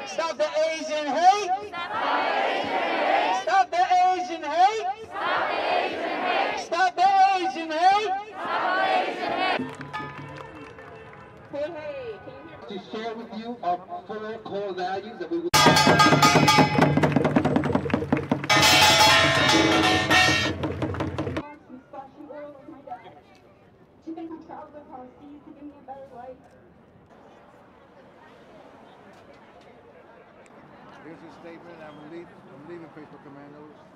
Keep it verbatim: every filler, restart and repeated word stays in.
Stop the Asian hate. Stop the Asian hate. Stop the Asian hate. Hey, hey, can you hear me? To share with you our four core values that we would. Do you think I'm traveling across seas to give me a better life? Here's a statement. I'm leaving. I'm leaving, Faithful Commandos.